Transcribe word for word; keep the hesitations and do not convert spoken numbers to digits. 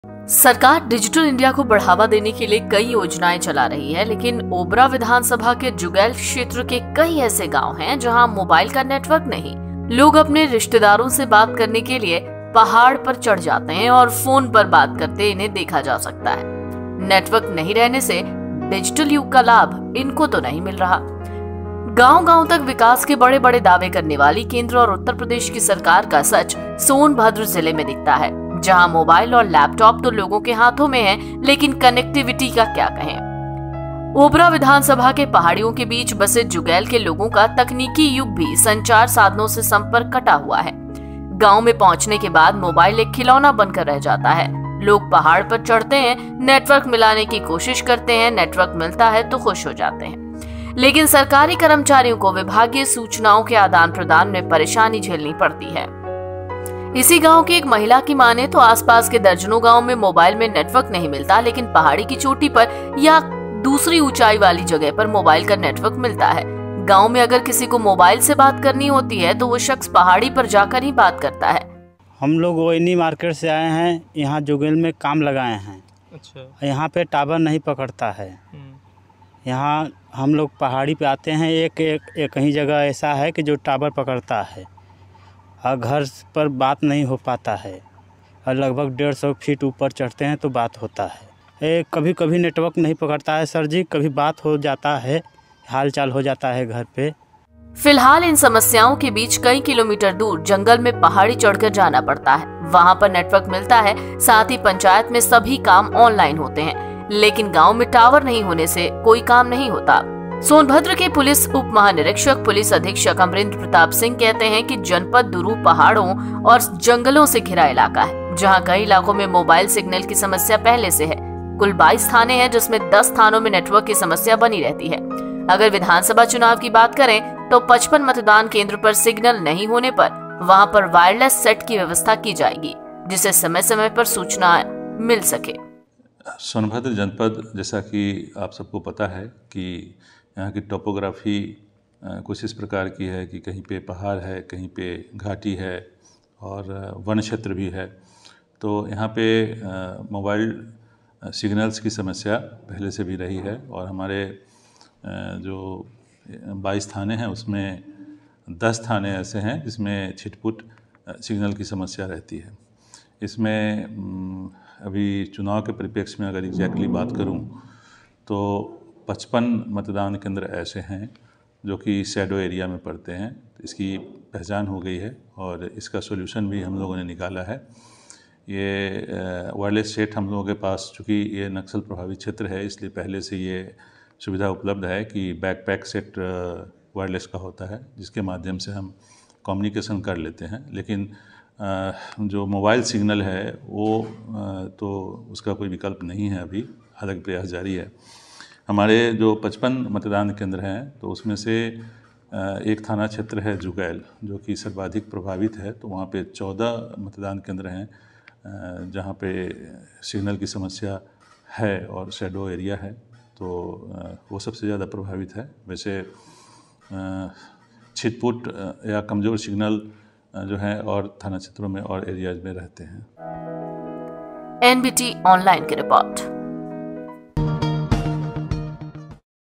सरकार digital India को बढ़ावा देने के लिए कई योजनाएं चला रही है, लेकिन ओबरा विधानसभा के जुगैल क्षेत्र के कई ऐसे गांव हैं जहां मोबाइल का नेटवर्क नहीं। लोग अपने रिश्तेदारों से बात करने के लिए पहाड़ पर चढ़ जाते हैं और फोन पर बात करते इन्हें देखा जा सकता है। नेटवर्क नहीं रहने से डिजिटल युग का लाभ इनको तो नहीं मिल रहा। गांव गांव तक विकास के बड़े बड़े दावे करने वाली केंद्र और उत्तर प्रदेश की सरकार का सच सोनभद्र जिले में दिखता है, जहां मोबाइल और लैपटॉप तो लोगों के हाथों में है, लेकिन कनेक्टिविटी का क्या कहें। ओबरा विधानसभा के पहाड़ियों के बीच बसे जुगैल के लोगों का तकनीकी युग भी संचार साधनों से संपर्क कटा हुआ है। गांव में पहुंचने के बाद मोबाइल एक खिलौना बनकर रह जाता है। लोग पहाड़ पर चढ़ते हैं, नेटवर्क मिलाने की कोशिश करते हैं, नेटवर्क मिलता है तो खुश हो जाते हैं, लेकिन सरकारी कर्मचारियों को विभागीय सूचनाओं के आदान प्रदान में परेशानी झेलनी पड़ती है। इसी गांव की एक महिला की माने तो आसपास के दर्जनों गांव में मोबाइल में नेटवर्क नहीं मिलता, लेकिन पहाड़ी की चोटी पर या दूसरी ऊंचाई वाली जगह पर मोबाइल का नेटवर्क मिलता है। गांव में अगर किसी को मोबाइल से बात करनी होती है तो वो शख्स पहाड़ी पर जाकर ही बात करता है। हम लोग वैनी मार्केट से आए हैं, यहाँ जुगैल में काम लगाए हैं। अच्छा। यहाँ पे टावर नहीं पकड़ता है। यहाँ हम लोग पहाड़ी पे आते हैं, एक एक, एक कहीं जगह ऐसा है कि जो टावर पकड़ता है और घर पर बात नहीं हो पाता है, और लगभग डेढ़ सौ फीट ऊपर चढ़ते हैं तो बात होता है। ए, कभी कभी नेटवर्क नहीं पकड़ता है सर जी, कभी बात हो जाता है, हाल चाल हो जाता है घर पे। फिलहाल इन समस्याओं के बीच कई किलोमीटर दूर जंगल में पहाड़ी चढ़कर जाना पड़ता है। वहाँ पर नेटवर्क मिलता है, साथ ही पंचायत में सभी काम ऑनलाइन होते हैं, लेकिन गाँव में टावर नहीं होने से कोई काम नहीं होता। सोनभद्र के पुलिस उप महानिरीक्षक पुलिस अधीक्षक अमरेंद्र प्रताप सिंह कहते हैं कि जनपद दुरू पहाड़ों और जंगलों से घिरा इलाका है, जहां कई इलाकों में मोबाइल सिग्नल की समस्या पहले से है। कुल बाईस थाने हैं, जिसमें दस थानों में नेटवर्क की समस्या बनी रहती है। अगर विधानसभा चुनाव की बात करें तो पचपन मतदान केंद्र पर सिग्नल नहीं होने पर वहां पर वायरलेस सेट की व्यवस्था की जाएगी, जिससे समय समय पर सूचना मिल सके। सोनभद्र जनपद, जैसा कि आप सबको पता है कि यहाँ की टोपोग्राफी कुछ इस प्रकार की है कि कहीं पे पहाड़ है, कहीं पे घाटी है और वन क्षेत्र भी है। तो यहाँ पे मोबाइल सिग्नल्स की समस्या पहले से भी रही है, और हमारे जो बाईस थाने हैं उसमें दस थाने ऐसे हैं जिसमें छिटपुट सिग्नल की समस्या रहती है। इसमें अभी चुनाव के परिप्रेक्ष्य में अगर एग्जैक्टली बात करूं तो पचपन मतदान केंद्र ऐसे हैं जो कि शैडो एरिया में पड़ते हैं। इसकी पहचान हो गई है और इसका सॉल्यूशन भी हम लोगों ने निकाला है। ये वायरलेस सेट हम लोगों के पास, चूँकि ये नक्सल प्रभावित क्षेत्र है, इसलिए पहले से ये सुविधा उपलब्ध है कि बैकपैक सेट वायरलेस का होता है, जिसके माध्यम से हम कम्युनिकेशन कर लेते हैं। लेकिन जो मोबाइल सिग्नल है वो तो उसका कोई विकल्प नहीं है, अभी हालांकि प्रयास जारी है। हमारे जो पचपन मतदान केंद्र हैं तो उसमें से एक थाना क्षेत्र है जुगैल, जो कि सर्वाधिक प्रभावित है। तो वहाँ पे चौदह मतदान केंद्र हैं जहाँ पे सिग्नल की समस्या है और शैडो एरिया है, तो वो सबसे ज़्यादा प्रभावित है। वैसे छिटपुट या कमज़ोर सिग्नल जो है और थाना क्षेत्रों में और एरियाज में रहते हैं। एनबीटी ऑनलाइन की रिपोर्ट।